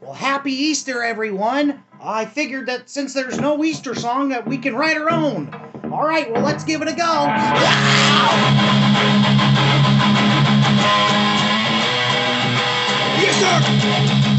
Well, happy Easter, everyone. I figured that since there's no Easter song that we can write our own. All right, well, let's give it a go. Yes, sir!